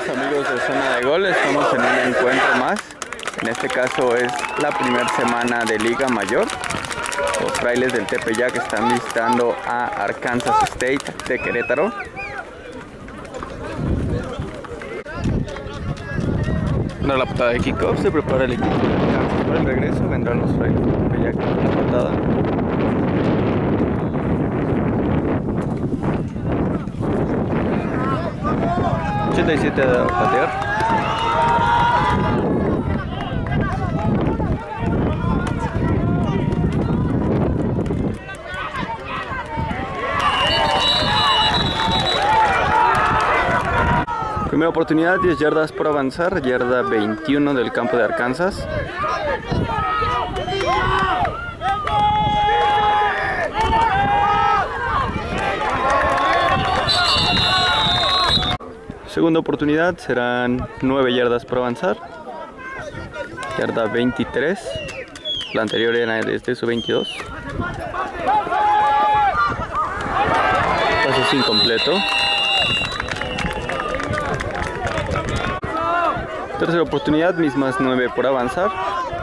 amigos de Zona de Gol, estamos en un encuentro más. En este caso es la primera semana de Liga Mayor. Los Frailes del Tepeyac están visitando a Arkansas State de Querétaro. Para la patada de kickoff se prepara el equipo de Arkansas para el regreso. Vendrán los Frailes del Tepeyac con la patada. ...87 de patear. Primera oportunidad, 10 yardas por avanzar, yarda 21 del campo de Arkansas. Segunda oportunidad, serán 9 yardas por avanzar, yarda 23, la anterior era desde su 22. Pase incompleto. Tercera oportunidad, mismas 9 por avanzar.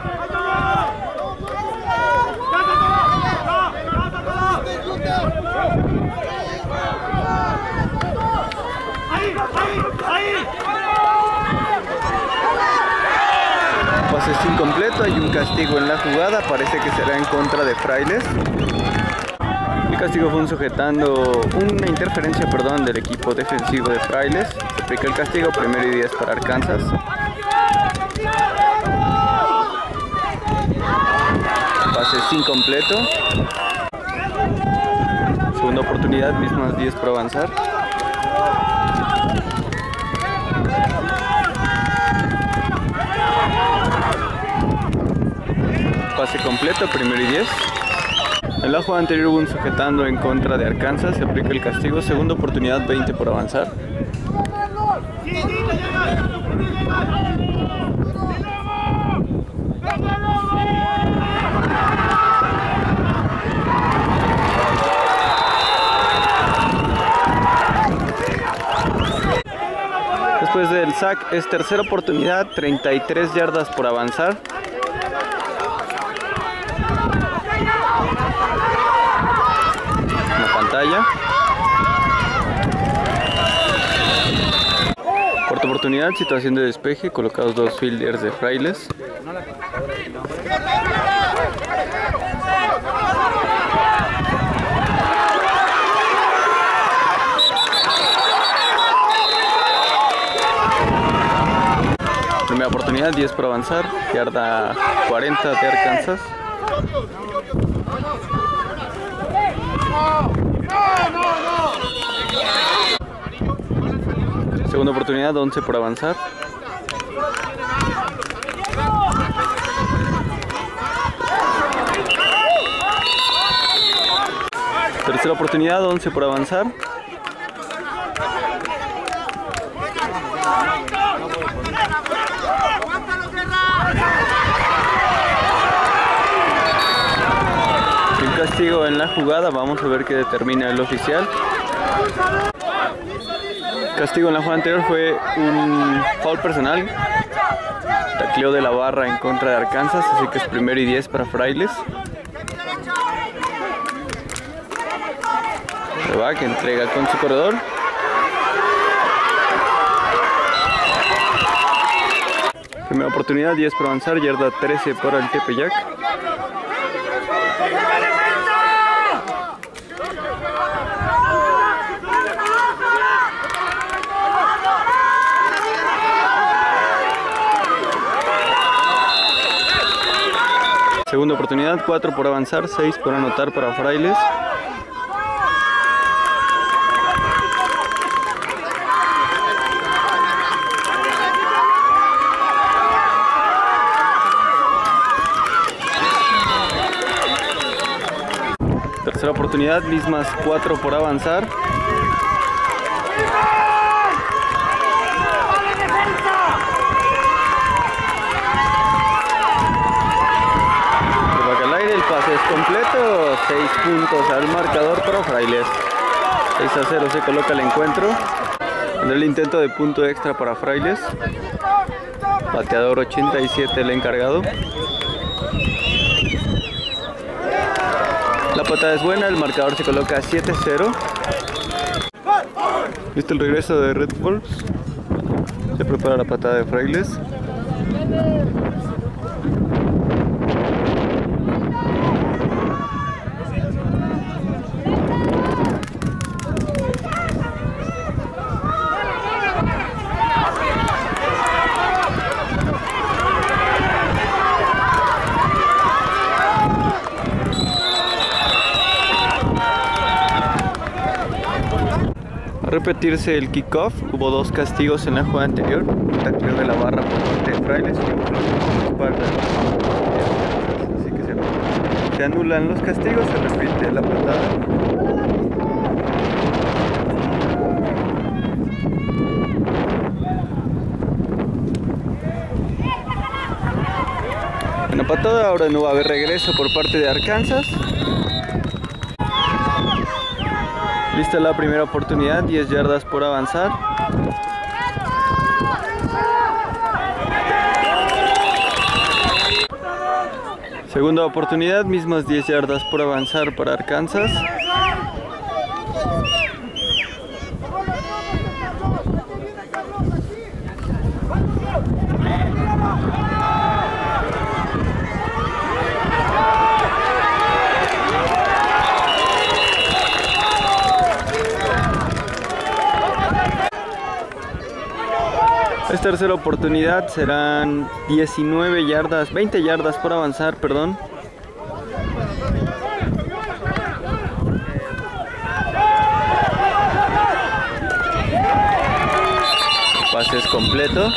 Pase incompleto, hay un castigo en la jugada, parece que será en contra de Frailes. El castigo fue una interferencia del equipo defensivo de Frailes. Se aplica el castigo, 1º y 10 para Arkansas. Pase incompleto. Segunda oportunidad, mismas 10 por avanzar. Pase completo, 1º y 10. En la jugada anterior hubo un sujetando en contra de Arkansas, se aplica el castigo, segunda oportunidad, 20 por avanzar. Después del sack es tercera oportunidad, 33 yardas por avanzar. Pantalla. Cuarta oportunidad, situación de despeje, colocados 2 fielders de Frailes. Primera oportunidad, 10 por avanzar, yarda 40 de Arkansas. Segunda oportunidad, 11 por avanzar. Tercera oportunidad, 11 por avanzar. El castigo en la jugada, vamos a ver qué determina el oficial. Castigo en la jugada anterior fue un foul personal, tacleo de la barra en contra de Arkansas, así que es 1º y 10 para Frailes. Que entrega con su corredor. Primera oportunidad, 10 por avanzar, yarda 13 para el Tepeyac. Segunda oportunidad, 4 por avanzar, 6 por anotar para Frailes. Tercera oportunidad, mismas 4 por avanzar. Es completo, 6 puntos al marcador para Frailes. 6-0 se coloca el encuentro. El intento de punto extra para Frailes. Pateador 87 el encargado. La patada es buena, el marcador se coloca 7-0. Listo el regreso de Red Wolves. Se prepara la patada de Frailes. A repetirse el kickoff, hubo 2 castigos en la jugada anterior, un tacleo de la barra por parte de Frailes y un así que se anulan los castigos, se repite la patada. En la patada ahora no va a haber regreso por parte de Arkansas. Lista la primera oportunidad, 10 yardas por avanzar. Segunda oportunidad, mismas 10 yardas por avanzar para Arkansas. Esta tercera oportunidad serán 19 yardas, 20 yardas por avanzar, perdón. Pase es completo.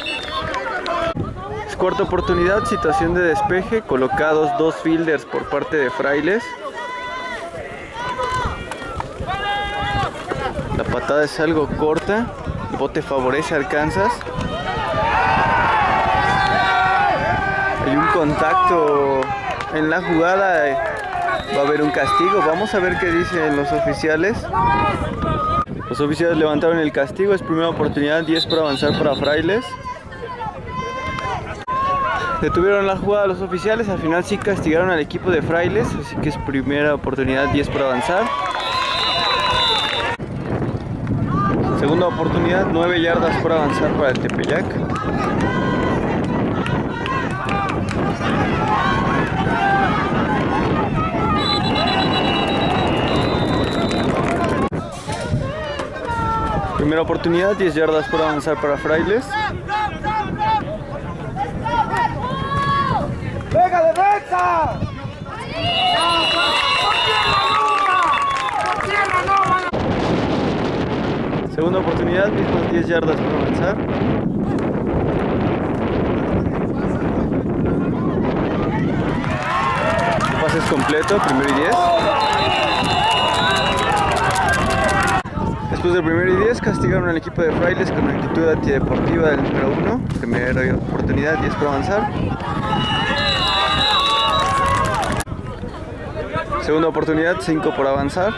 Es cuarta oportunidad, situación de despeje, colocados 2 fielders por parte de Frailes. La patada es algo corta. El bote favorece a Arkansas. Hay un contacto en la jugada. Va a haber un castigo. Vamos a ver qué dicen los oficiales. Los oficiales levantaron el castigo. Es primera oportunidad, 10 por avanzar para Frailes. Detuvieron la jugada los oficiales. Al final sí castigaron al equipo de Frailes. Así que es primera oportunidad, 10 por avanzar. Segunda oportunidad, 9 yardas por avanzar para el Tepeyac. Primera oportunidad, 10 yardas por avanzar para Frailes. ¡Venga, defensa! Segunda oportunidad, mismas 10 yardas por avanzar. El pase es completo, primero y 10. Después del primero y 10, castigaron al equipo de Frailes con actitud antideportiva del número 1. Primera oportunidad, 10 por avanzar. Segunda oportunidad, 5 por avanzar.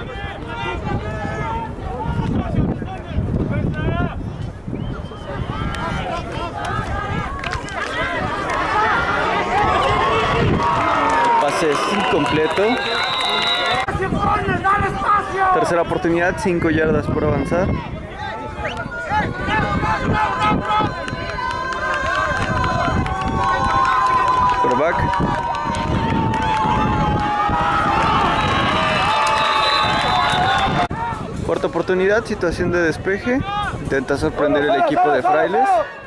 Pase es incompleto. Tercera oportunidad, 5 yardas por avanzar. Quarterback. Cuarta oportunidad, situación de despeje. Intenta sorprender el equipo de Frailes.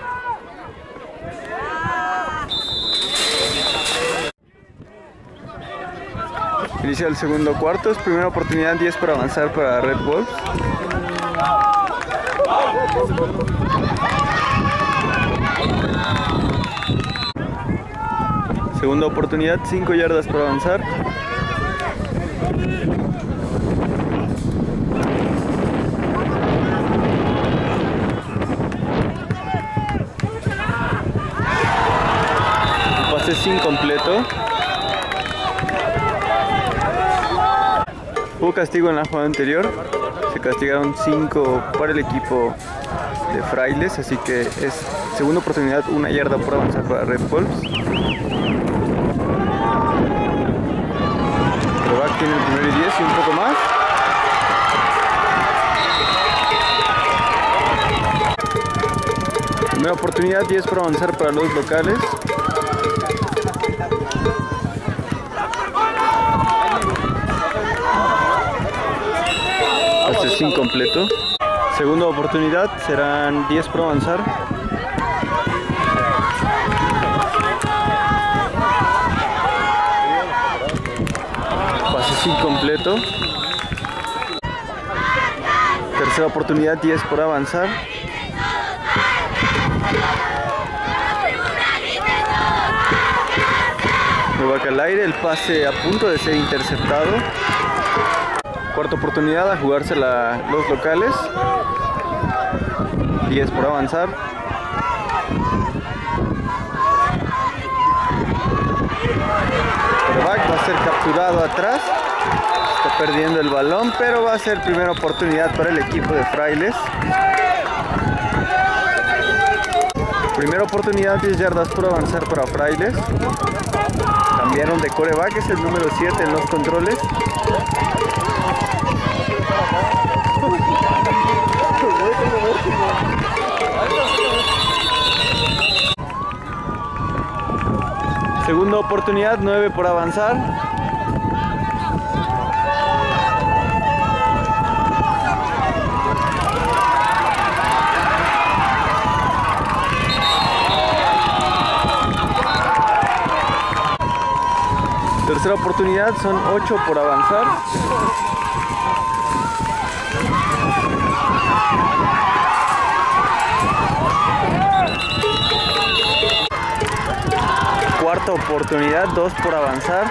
Inicia el segundo cuarto, es primera oportunidad, 10 para avanzar para Red Wolves. Segunda oportunidad, 5 yardas para avanzar. El pase es incompleto. Hubo castigo en la jugada anterior. Se castigaron 5 para el equipo de Frailes, así que es segunda oportunidad, 1 yarda por avanzar para Red Wolves. Coreback tiene el primero y 10 y un poco más. Primera oportunidad, 10 por avanzar para los locales. Pase es incompleto. Segunda oportunidad, serán 10 por avanzar. Pase es incompleto. Tercera oportunidad, 10 por avanzar. Coreback al aire, el pase a punto de ser interceptado. Cuarta oportunidad, a jugársela los locales. 10 por avanzar. Coreback va a ser capturado atrás. Está perdiendo el balón, pero va a ser primera oportunidad para el equipo de Frailes. Primera oportunidad, 10 yardas por avanzar para Frailes. Cambiaron de coreback, es el número 7 en los controles. Segunda oportunidad, 9 por avanzar. Tercera oportunidad, son 8 por avanzar. Cuarta oportunidad, 2 por avanzar.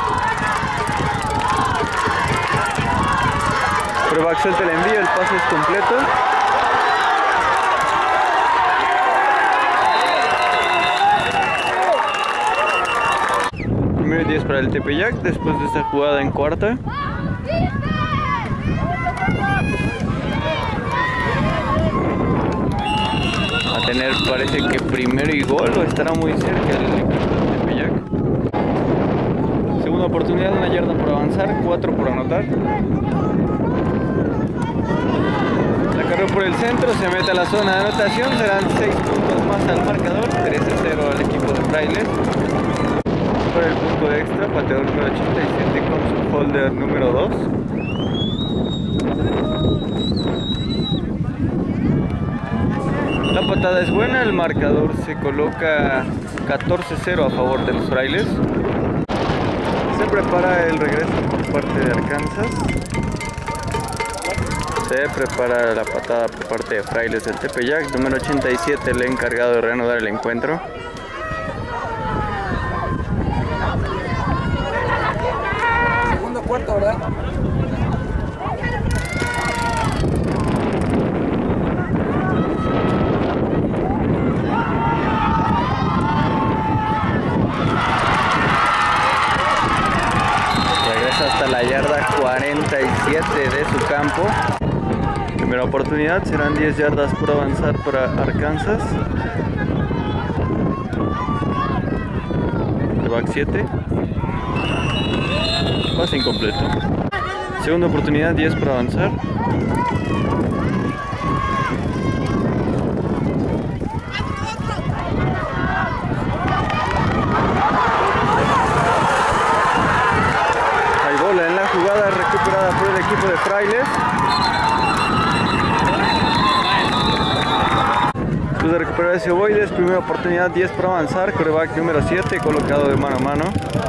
Coreback suelta el envío, el pase es completo. Primero y 10 para el Tepeyac después de esta jugada en cuarta. A tener, parece que primero y gol, o estará muy cerca el equipo de Tepeyac. Segunda oportunidad, 1 yarda por avanzar, 4 por anotar. La carrera por el centro, se mete a la zona de anotación, serán 6 puntos más al marcador, 13-0 al equipo de Frailes. Por el punto extra, pateador número 87 con su holder número 2. La patada es buena, el marcador se coloca 14-0 a favor de los Frailes. Se prepara el regreso por parte de Arkansas. Se prepara la patada por parte de Frailes del Tepeyac. Número 87, el encargado de reanudar el encuentro. Segundo cuarto, ¿verdad? Regresa hasta la yarda 47 de su campo. Primera oportunidad, serán 10 yardas por avanzar para Arkansas. Back 7. Pase incompleto. Segunda oportunidad, 10 por avanzar. Hay bola en la jugada recuperada por el equipo de Frailes. De recuperar ese ovoides, primera oportunidad, 10 por avanzar, coreback número 7, colocado de mano a mano.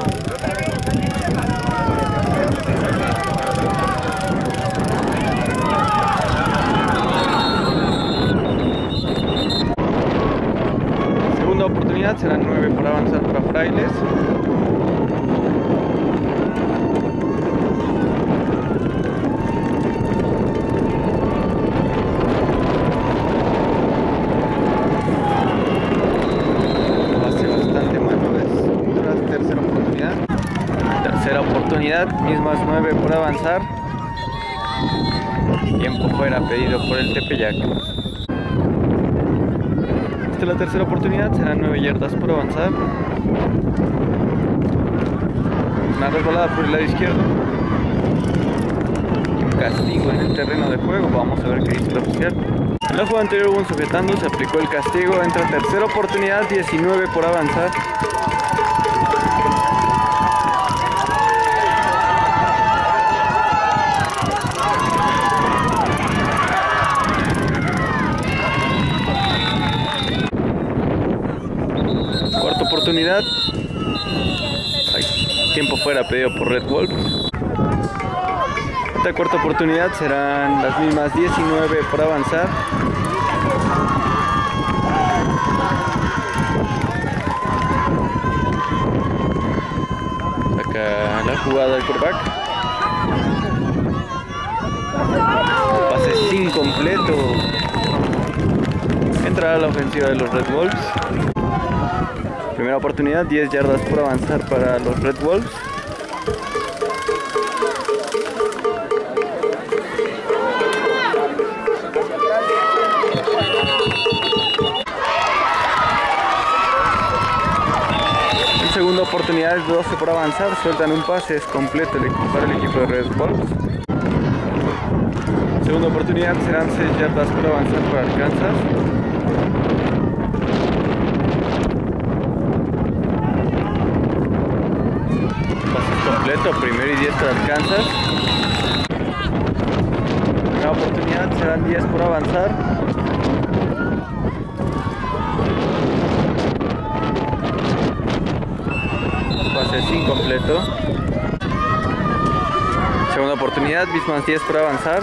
Segunda oportunidad, serán 9 por avanzar para Frailes. Mismas 9 por avanzar. Tiempo fuera pedido por el Tepeyac. Esta es la tercera oportunidad, serán 9 yardas por avanzar. Una resbalada por el lado izquierdo. Un castigo en el terreno de juego, vamos a ver qué dice el oficial. En la jugada anterior hubo un sujetando, se aplicó el castigo, entra tercera oportunidad, 19 por avanzar. Cuarta oportunidad. Tiempo fuera pedido por Red Wolves. Esta cuarta oportunidad serán las mismas 19 por avanzar. Saca la jugada del quarterback. Pase incompleto. Entra la ofensiva de los Red Wolves. Primera oportunidad, 10 yardas por avanzar para los Red Wolves. En segunda oportunidad, 12 por avanzar, sueltan un pase, es completo para el equipo de Red Wolves. Segunda oportunidad, serán 6 yardas por avanzar para Arkansas. Completo, primero y 10 para Arkansas. Primera oportunidad, serán 10 por avanzar. Pase incompleto. Segunda oportunidad, mismas 10 por avanzar.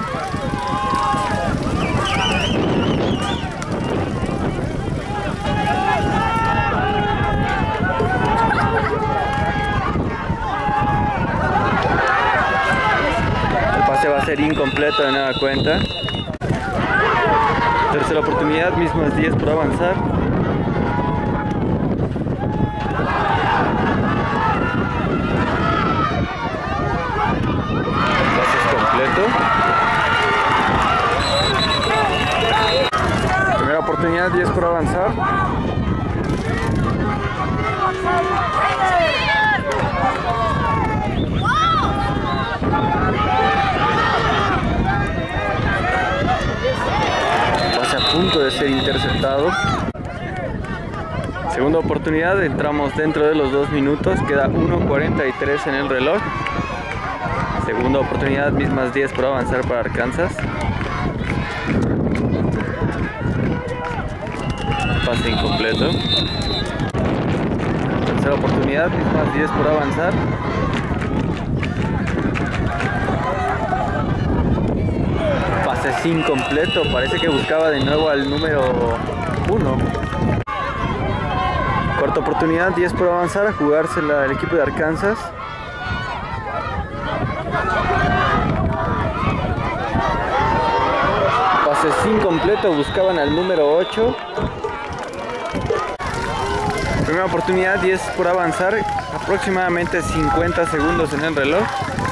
Va a ser incompleto de nueva cuenta. Tercera oportunidad, mismas 10 por avanzar. Pase completo. Primera oportunidad, 10 por avanzar. A punto de ser interceptado. Segunda oportunidad, entramos dentro de los 2 minutos, queda 1:43 en el reloj. Segunda oportunidad, mismas 10 por avanzar para Arkansas. Pase incompleto. Tercera oportunidad, mismas 10 por avanzar. Pase incompleto, parece que buscaba de nuevo al número 1. Cuarta oportunidad, 10 por avanzar, a jugársela el equipo de Arkansas. Pase incompleto, buscaban al número 8. Primera oportunidad, 10 por avanzar, aproximadamente 50 segundos en el reloj.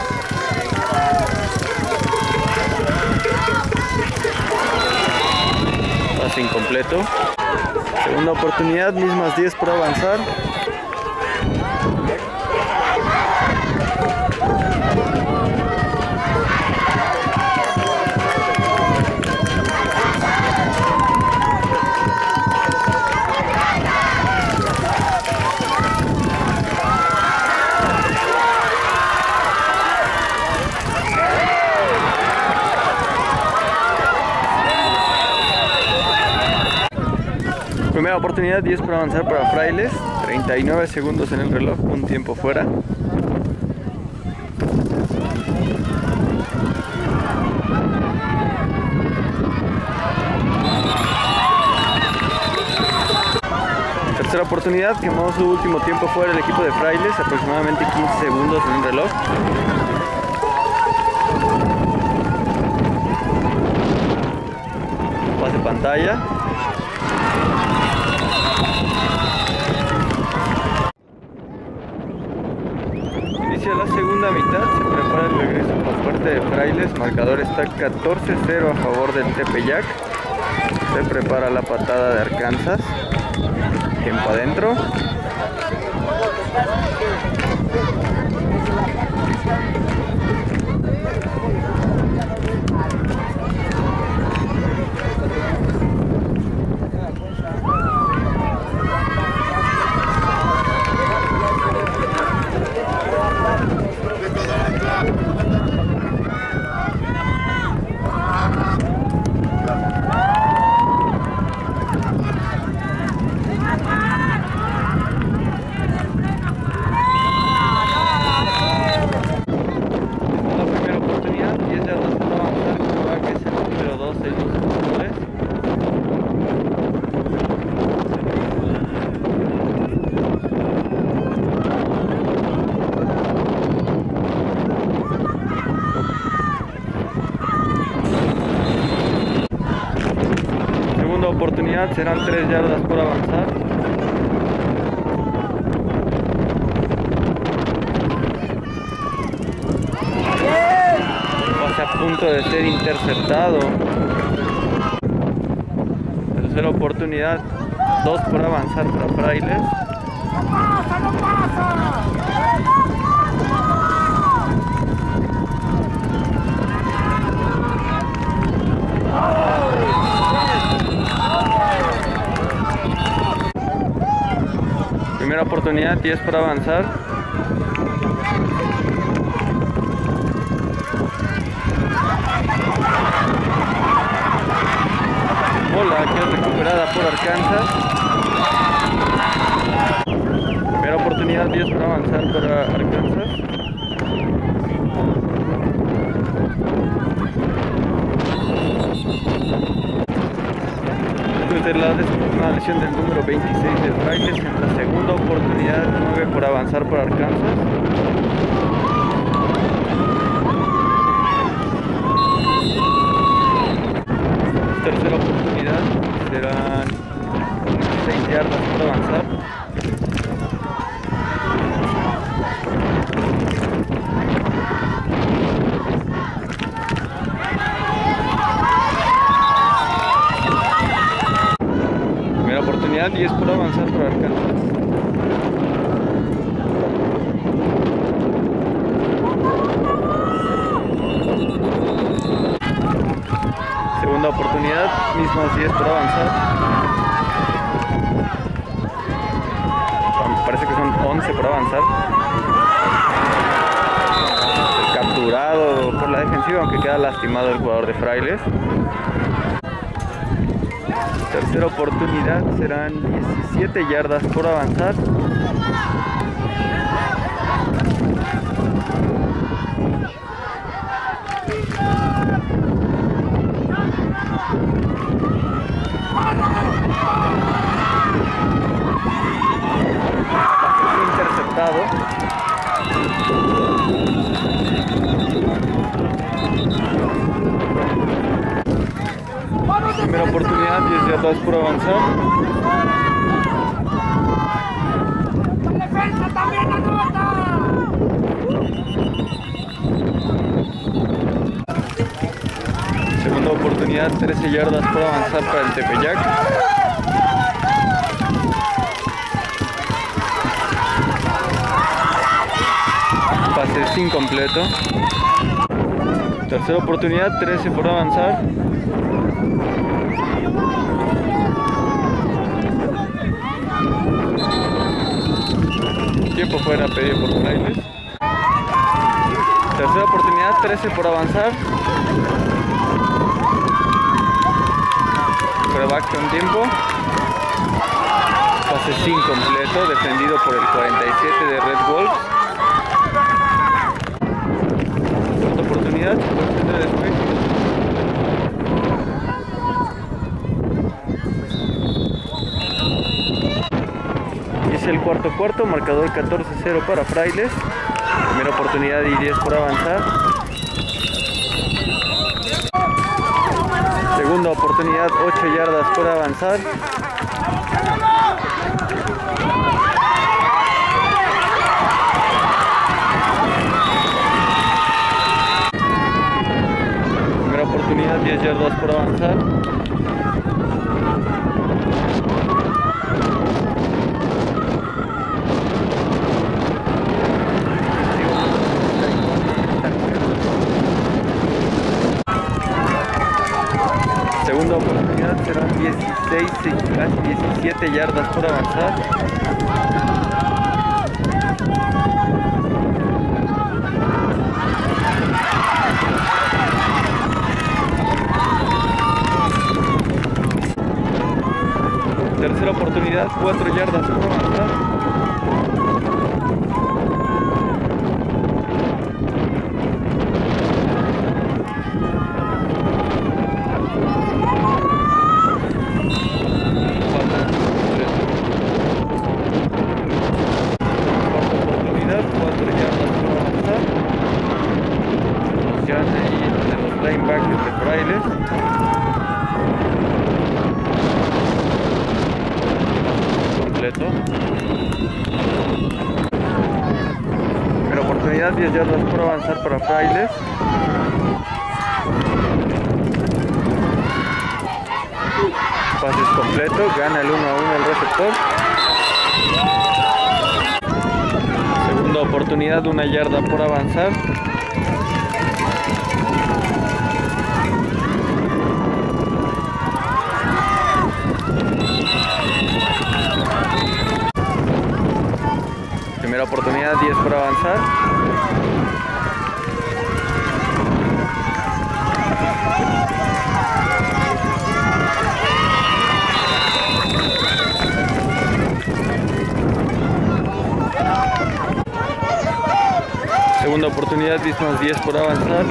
Pase incompleto. Segunda oportunidad, mismas 10 por avanzar. Primera oportunidad, 10 por avanzar para Frailes, 39 segundos en el reloj, un tiempo fuera. Tercera oportunidad, quemó su último tiempo fuera el equipo de Frailes, aproximadamente 15 segundos en el reloj. Pase pantalla. Inicia la segunda mitad, se prepara el regreso por parte parte de Frailes, marcador está 14-0 a favor del Tepeyac. Se prepara la patada de Arkansas. Tiempo adentro. Oportunidad, serán 3 yardas por avanzar. Pase a punto de ser interceptado. Tercera oportunidad, 2 por avanzar para Frailes. ¡No pasa! Primera oportunidad, 10 por avanzar. Bola que es recuperada por Arkansas. Primera oportunidad, 10 por avanzar para Arkansas. Después de la lesión del número 26 de Frailes, en la segunda oportunidad, 9 por avanzar por Arkansas. Tercera oportunidad, serán 6 yardas por avanzar. Primera oportunidad, 10 por avanzar por Arkansas. Segunda oportunidad, mismos 10 por avanzar. Me parece que son 11 por avanzar. Capturado por la defensiva, aunque queda lastimado el jugador de Frailes. Tercera oportunidad, serán 17 yardas por avanzar. Interceptado. Primera oportunidad, 10 yardas por avanzar. ¡La defensa también anota! Segunda oportunidad, 13 yardas por avanzar para el Tepeyac. Pase incompleto. Tercera oportunidad, 13 por avanzar. Tiempo fuera pedido por Frailes. Tercera oportunidad, 13 por avanzar. Prueba con tiempo. Pase incompleto, defendido por el 47 de Red Wolves. Segunda oportunidad, de después. Es el cuarto, marcador 14-0 para Frailes. Primera oportunidad y 10 por avanzar. Segunda oportunidad, 8 yardas por avanzar. 10 yardas por avanzar. Segunda oportunidad, serán 16 y casi 17 yardas por avanzar. Tercera oportunidad, 4 yardas por avanzar. Linebackers de Frailes. Completo. Pero oportunidad, 10 yardas por avanzar para Frailes. Pases completo, gana el 1-1 el receptor. Segunda oportunidad, 1 yarda por avanzar. Primera oportunidad, 10 por avanzar. Segunda oportunidad, 10 más 10 por avanzar.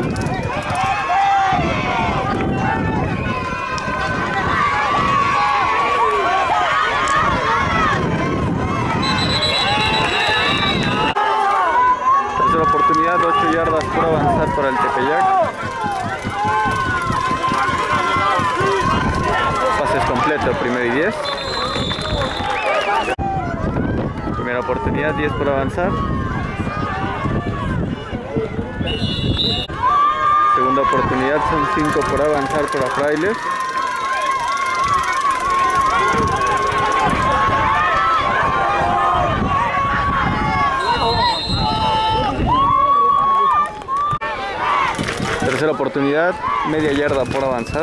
Oportunidad, 8 yardas por avanzar para el Tepeyac. Pases completo, primero y 10. Primera oportunidad, 10 por avanzar. Segunda oportunidad, son 5 por avanzar para Frailes. Tercera oportunidad, media yarda por avanzar.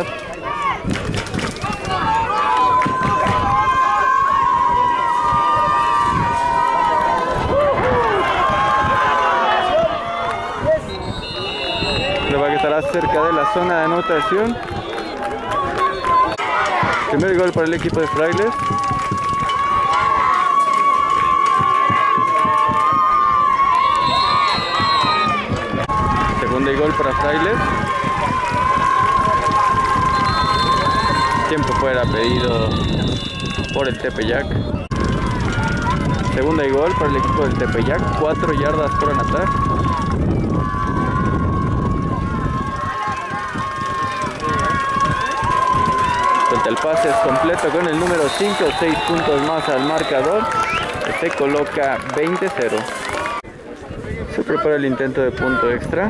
Le va a estar cerca de la zona de anotación. Primer gol para el equipo de Frailes. Segunda y gol para Frailes. Tiempo fuera pedido por el Tepeyac. Segunda y gol para el equipo del Tepeyac. 4 yardas por anotar. El pase es completo con el número 5, 6 puntos más al marcador. Se coloca 20-0. Se prepara el intento de punto extra.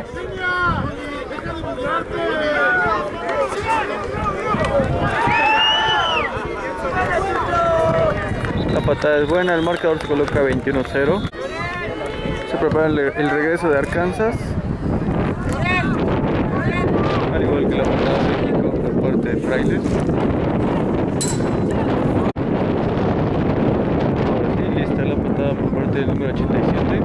La patada es buena, el marcador se coloca 21-0. Se prepara el regreso de Arkansas. Al igual que la patada de México por parte de Frailes. Ahora sí, lista la patada por parte del número 87.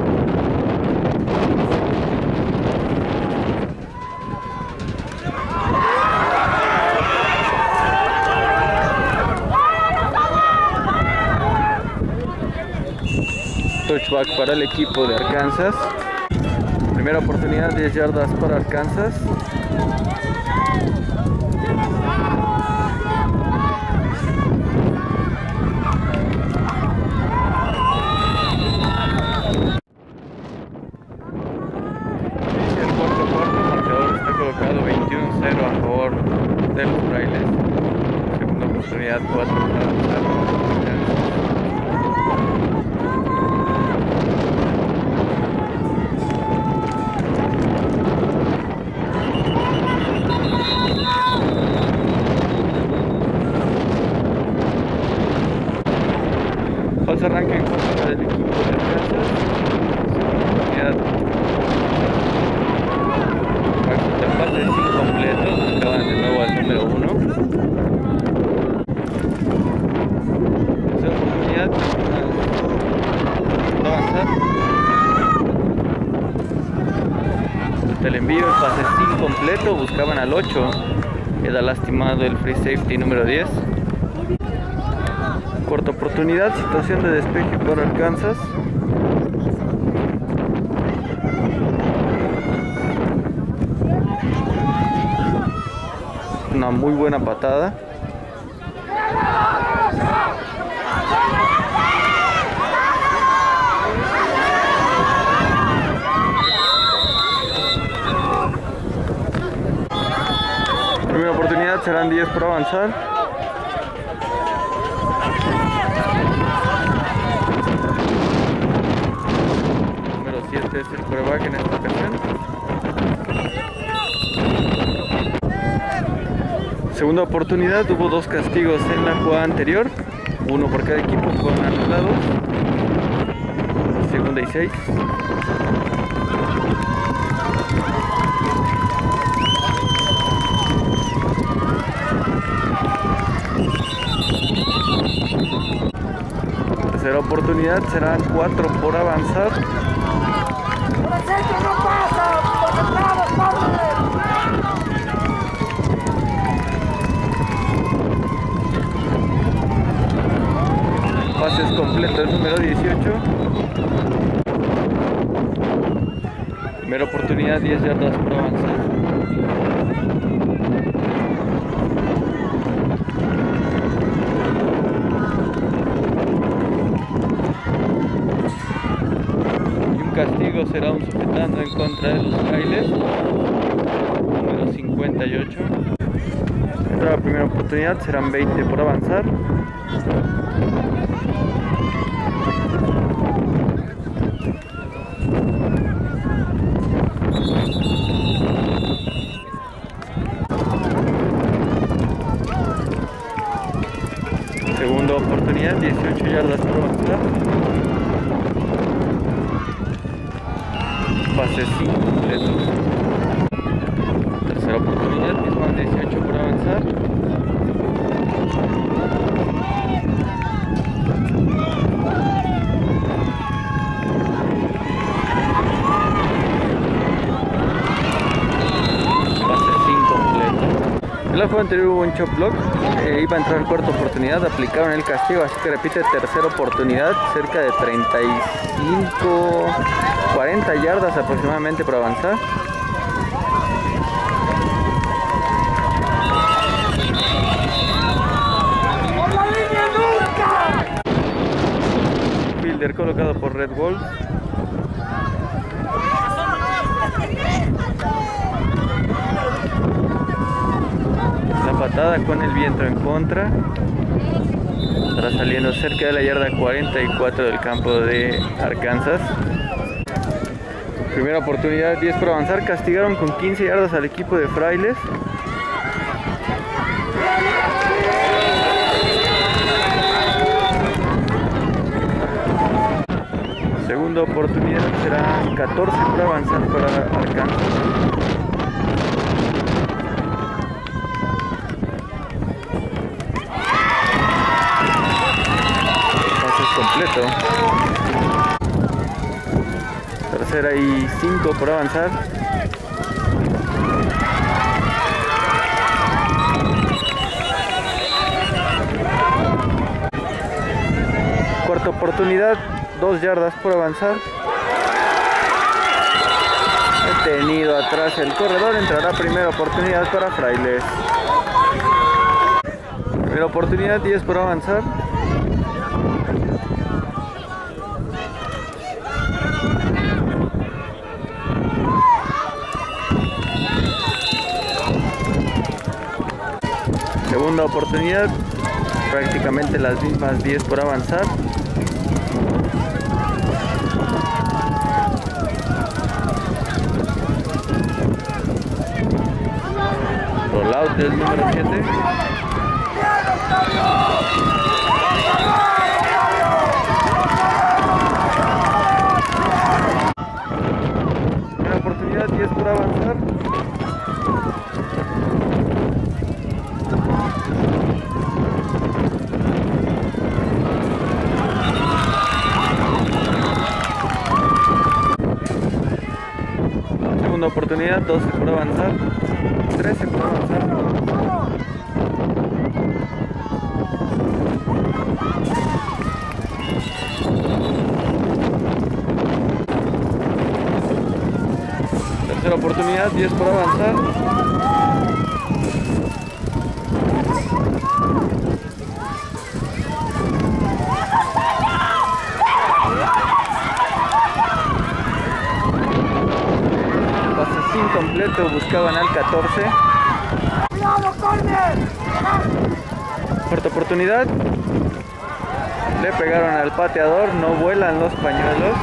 Touchback para el equipo de Arkansas. Primera oportunidad, 10 yardas para Arkansas. El cuarto, marcador está colocado 21-0 a favor de los Frailes. Segunda oportunidad, 4 para avanzar. se arranca en contra del equipo de Arkansas. El pase es incompleto, acaban de nuevo al número 1. Tercera oportunidad para avanzar. El envío, el pase es incompleto, buscaban al 8. Queda lastimado el free safety número 10. Corta oportunidad, situación de despeje para Arkansas. Una muy buena patada. Primera oportunidad, serán 10 por avanzar. Número 7 es el quarterback en esta ocasión. Segunda oportunidad, hubo 2 castigos en la jugada anterior, uno por cada equipo, fueron anulados. Segunda y 6. Tercera oportunidad, serán 4 por avanzar. ¡Por el centro no pasa! ¡Concentrados, padre! Pases completo el número 18. Primera oportunidad, 10 yardas por avanzar. Y un castigo será un sujetando en contra de los Frailes. Número 58. Entra la primera oportunidad, serán 20 por avanzar. Segunda oportunidad, 18 yardas por avanzar. Pases incompletos. Tercera oportunidad, mismas 18 por avanzar. Pases incompletos. En la jugada anterior hubo un chop block. Iba a entrar cuarta oportunidad, aplicaron el castigo, así que repite tercera oportunidad, cerca de 35, 40 yardas aproximadamente por avanzar. ¡Por la línea nunca! Fielder colocado por Red Wolves. La patada con el viento en contra. Estará saliendo cerca de la yarda 44 del campo de Arkansas. Primera oportunidad, 10 por avanzar. Castigaron con 15 yardas al equipo de Frailes. Segunda oportunidad, será 14 por avanzar para Arkansas. Completo. Tercera y 5 por avanzar. Cuarta oportunidad, 2 yardas por avanzar. Detenido atrás el corredor, entrará primera oportunidad para Frailes. Primera oportunidad, 10 por avanzar. Segunda oportunidad, prácticamente las mismas 10 por avanzar. Rollout del número 7. oportunidad, 12 por avanzar, 13 por avanzar. Tercera oportunidad, 10 por avanzar. Pase incompleto, buscaban al 14. ¡Cuidado, córner! Cuarta oportunidad. Le pegaron al pateador, no vuelan los pañuelos.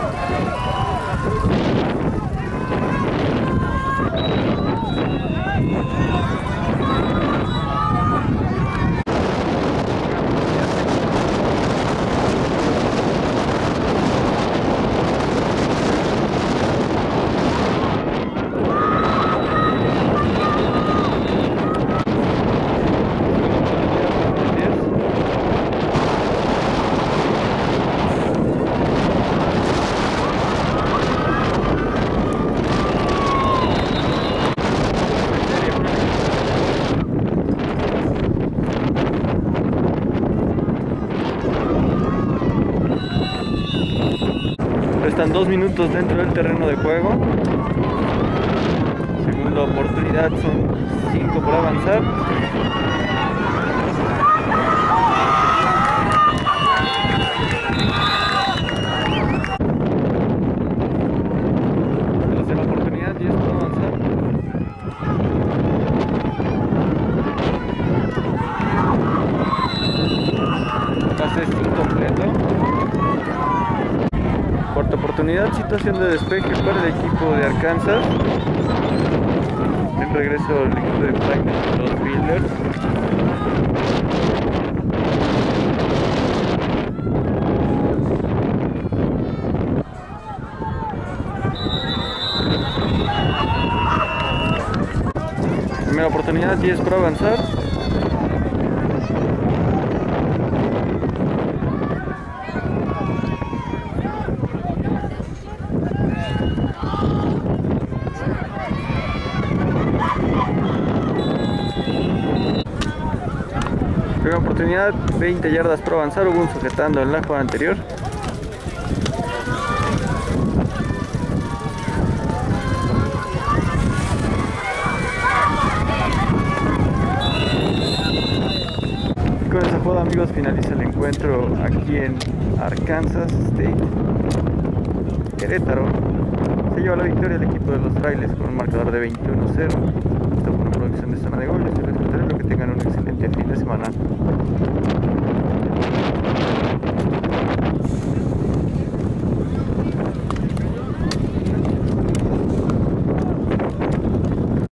Restan 2 minutos dentro del terreno de juego. Segunda oportunidad, son 5 por avanzar. Tercera oportunidad, 10 por avanzar. Pase incompleto. Cuarta oportunidad, situación de despeje para el equipo de Arkansas. En regreso al equipo de Frailes, los Drillers. Primera oportunidad, 10 para avanzar. Primera oportunidad, 20 yardas por avanzar, hubo un sujetando en la jugada anterior. Y con esa jugada, amigos, finaliza el encuentro aquí en Arkansas State. Querétaro se lleva la victoria el equipo de los Frailes con un marcador de 21-0. Esto fue una producción de Zona de Goles. Que tengan un excelente fin de semana.